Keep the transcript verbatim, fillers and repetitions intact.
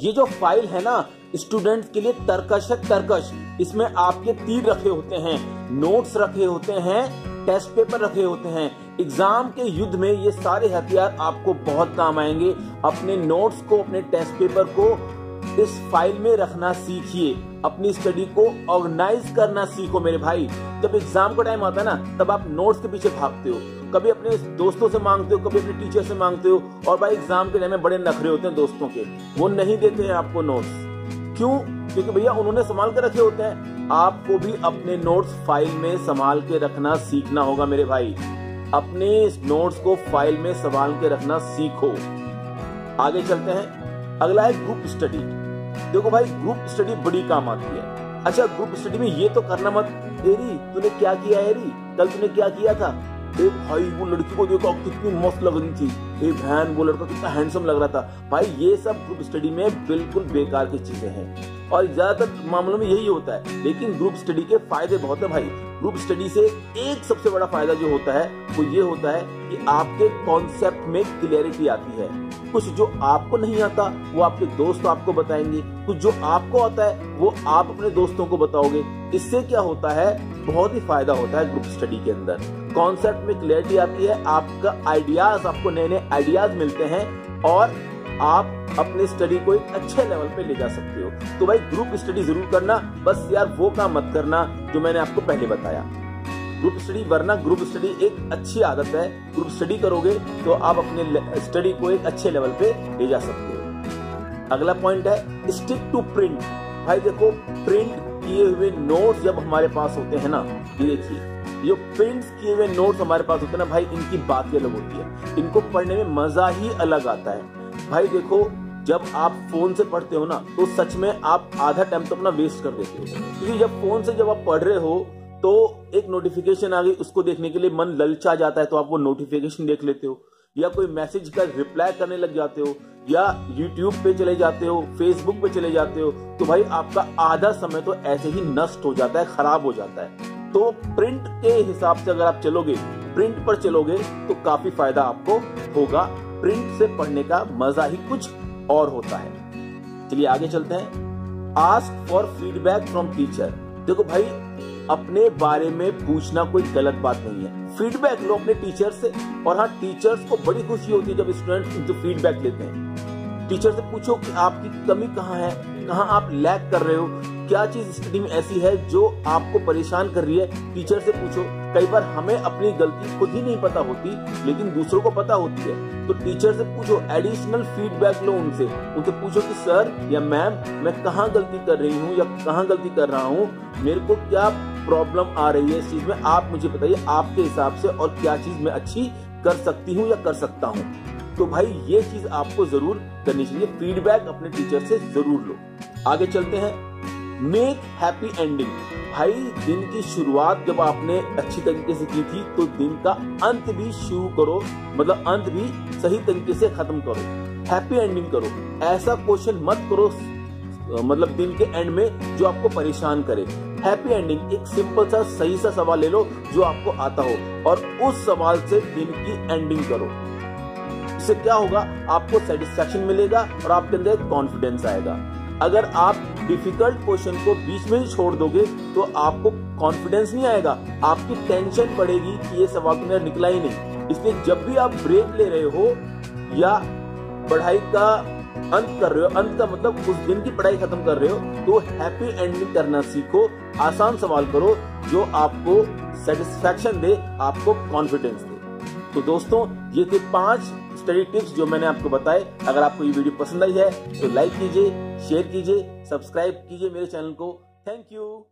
ये जो फाइल है ना स्टूडेंट्स के लिए तरकश है, तरकश। इसमें आपके तीर रखे होते हैं, नोट्स रखे होते हैं, टेस्ट पेपर रखे होते हैं। एग्जाम के युद्ध में ये सारे हथियार आपको बहुत काम आएंगे। अपने नोट्स को, अपने टेस्ट पेपर को इस फाइल में रखना सीखिए। अपनी स्टडी को ऑर्गेनाइज करना सीखो मेरे भाई। जब एग्जाम का टाइम आता है ना, तब आप नोट्स के पीछे भागते हो, कभी अपने दोस्तों से मांगते हो, कभी अपने टीचर से मांगते हो, और भाई एग्जाम के टाइम में बड़े नखरे होते हैं दोस्तों के, वो नहीं देते हैं आपको नोट्स। क्यों? क्योंकि भैया उन्होंने संभाल के रखे होते हैं। आपको भी अपने नोट्स फाइल में संभाल के रखना सीखना होगा मेरे भाई। अपने नोट्स को फाइल में संभाल के रखना सीखो। आगे चलते हैं। अगला है ग्रुप स्टडी। देखो भाई, ग्रुप स्टडी बड़ी काम आती है। अच्छा, ग्रुप स्टडी में ये तो करना मत, एरी तूने क्या किया, एरी कल तूने क्या किया था, ए भाई वो लड़की को देखो कितनी मस्त लग रही थी, ए बहन वो लड़का कितना हैंडसम लग रहा था। भाई ये सब ग्रुप स्टडी में बिल्कुल बेकार की चीजें हैं और ज्यादातर मामलों में यही होता है। लेकिन ग्रुप स्टडी के फायदे बहुत है भाई। ग्रुप स्टडी से एक सबसे बड़ा फायदा जो होता है वो ये होता है कि आपके कॉन्सेप्ट में क्लियरिटी आती है। कुछ जो आपको नहीं आता वो आपके दोस्त आपको बताएंगे, कुछ जो आपको आता है वो आप अपने दोस्तों को बताओगे। इससे क्या होता है, बहुत ही फायदा होता है ग्रुप स्टडी के अंदर। कॉन्सेप्ट में क्लियरिटी आती है, आपका आइडियाज, आपको नए नए आइडियाज मिलते हैं और आप अपने स्टडी को एक अच्छे लेवल पे ले जा सकते हो। तो भाई ग्रुप स्टडी जरूर करना, बस यार वो काम मत करना जो मैंने आपको पहले बताया, ग्रुप स्टडी। वरना ग्रुप स्टडी एक अच्छी आदत है। ग्रुप स्टडी करोगे तो आप अपने स्टडी को एक अच्छे लेवल पे ले जा सकते हो। अगला पॉइंट है स्टिक टू प्रिंट। भाई देखो, प्रिंट किए हुए नोट्स जब हमारे पास होते हैं ना, ये देखिए जो प्रिंट किए हुए नोट्स हमारे पास होते हैं ना भाई, इनकी बात ही अलग होती है। इनको पढ़ने में मजा ही अलग आता है। भाई देखो, जब आप फोन से पढ़ते हो ना तो सच में आप आधा टाइम तो अपना वेस्ट कर देते हो, क्योंकि जब फोन से जब आप पढ़ रहे हो तो एक नोटिफिकेशन आ गई, उसको देखने के लिए मन ललचा जाता है, तो आप वो नोटिफिकेशन देख लेते हो, या कोई मैसेज का रिप्लाई करने लग जाते हो, या यूट्यूब पे चले जाते हो, फेसबुक पे चले जाते हो। तो भाई आपका आधा समय तो ऐसे ही नष्ट हो जाता है, खराब हो जाता है। तो प्रिंट के हिसाब से अगर आप चलोगे, प्रिंट पर चलोगे तो काफी फायदा आपको होगा। प्रिंट से पढ़ने का मजा ही कुछ और होता है। चलिए आगे चलते हैं। Ask for feedback from teacher. देखो भाई, अपने बारे में पूछना कोई गलत बात नहीं है। फीडबैक लो अपने टीचर से। और हाँ, टीचर्स को बड़ी खुशी होती है जब स्टूडेंट उनसे फीडबैक लेते हैं। टीचर से पूछो कि आपकी कमी कहाँ है, कहाँ आप लैग कर रहे हो, क्या चीज स्टडी में ऐसी है जो आपको परेशान कर रही है। टीचर से पूछो। कई बार हमें अपनी गलती खुद ही नहीं पता होती, लेकिन दूसरों को पता होती है, तो टीचर से पूछो, एडिशनल फीडबैक लो उनसे। उनसे पूछो कि सर या मैम, मैं कहाँ गलती कर रही हूँ या कहाँ गलती कर रहा हूँ, मेरे को क्या प्रॉब्लम आ रही है इस चीज में, आप मुझे बताइए आपके हिसाब से, और क्या चीज मैं अच्छी कर सकती हूँ या कर सकता हूँ। तो भाई ये चीज आपको जरूर करनी चाहिए। फीडबैक अपने टीचर से जरूर लो। आगे चलते हैं। Make happy ending. भाई दिन की शुरुआत जब आपने अच्छी तरीके से की थी, तो दिन का अंत भी शुरू करो, मतलब अंत भी सही तरीके से खत्म करो, हैप्पी एंडिंग करो। ऐसा क्वेश्चन मत करो मतलब दिन के एंड में जो आपको परेशान करे। हैप्पी एंडिंग, एक सिंपल सा सही सा सवाल ले लो जो आपको आता हो, और उस सवाल से दिन की एंडिंग करो। इससे क्या होगा, आपको सेटिस्फैक्शन मिलेगा और आपके अंदर कॉन्फिडेंस आएगा। अगर आप डिफिकल्ट क्वेश्चन को बीच में ही छोड़ दोगे तो आपको कॉन्फिडेंस नहीं आएगा, आपकी टेंशन बढ़ेगी कि ये सवाल तो मेरा निकला ही नहीं। इसलिए जब भी आप ब्रेक ले रहे हो या पढ़ाई का अंत कर रहे हो, अंत का मतलब उस दिन की पढ़ाई खत्म कर रहे हो, तो हैप्पी एंडिंग करना सीखो। आसान सवाल करो जो आपको सेटिस्फैक्शन दे, आपको कॉन्फिडेंस दे। तो दोस्तों, ये थे पांच स्टडी टिप्स जो मैंने आपको बताए। अगर आपको ये वीडियो पसंद आई है तो लाइक कीजिए, शेयर कीजिए, सब्सक्राइब कीजिए मेरे चैनल को। Thank you.